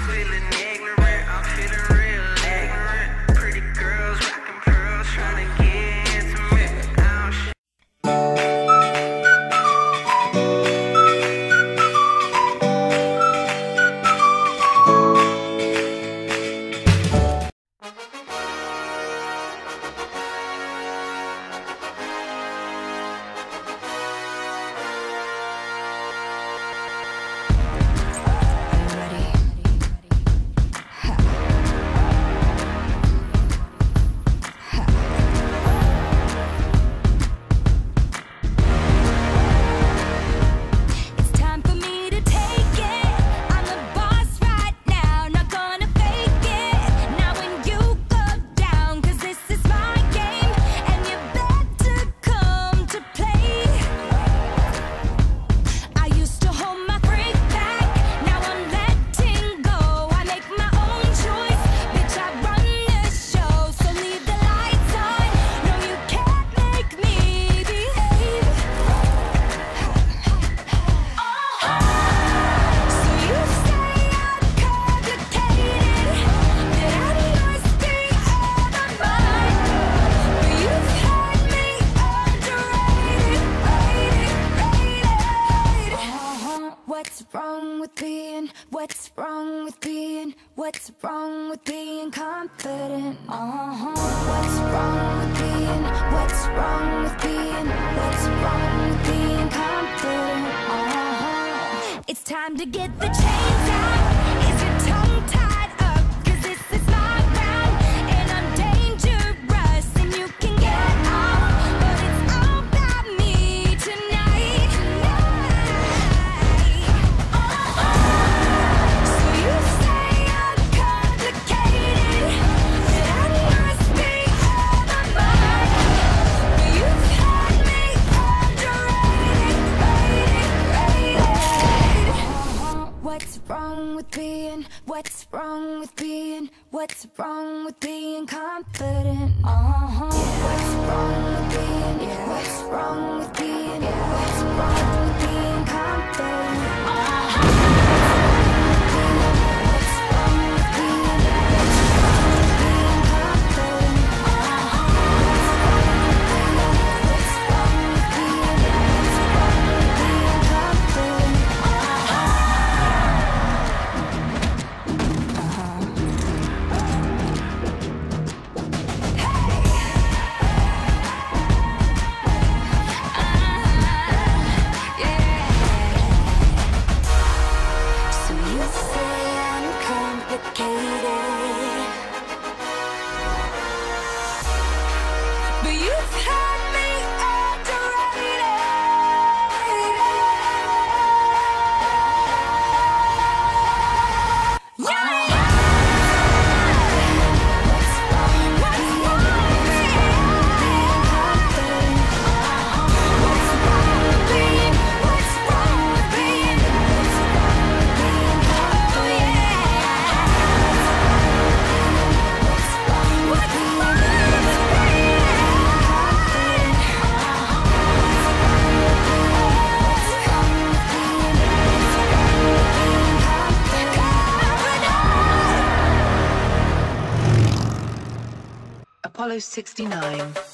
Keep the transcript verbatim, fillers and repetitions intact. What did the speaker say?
feeling ignorant, I'm feeling real ignorant. Pretty girls rocking pearls, trying to get intimate. I don't What's wrong with being, what's wrong with being, what's wrong with being confident? Uh-huh. What's wrong with being, what's wrong with being, what's wrong with being confident? Uh-huh. It's time to get the chains out. Is your tongue tied up? Cause this is my round, and I'm dangerous, and you can get off, but it's all about me tonight. What's wrong with being, what's wrong with being, what's wrong with being confident? Uh-huh. What's wrong with being, what's wrong with being, what's wrong with being confident? Uh-huh. What's wrong with being, what's wrong with being confident? Uh-huh. What's wrong with being, what's wrong with being confident? Apollo sixty-nine.